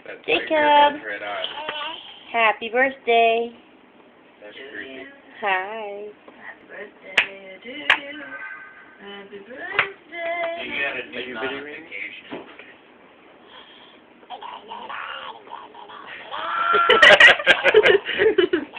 Jacob, Right on. happy birthday. That's creepy. Hi. Happy birthday to you. Happy birthday. You got a new notification.